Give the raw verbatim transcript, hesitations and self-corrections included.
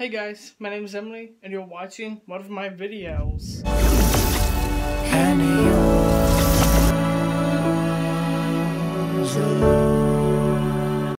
Hey guys, my name is Emily and you're watching one of my videos. And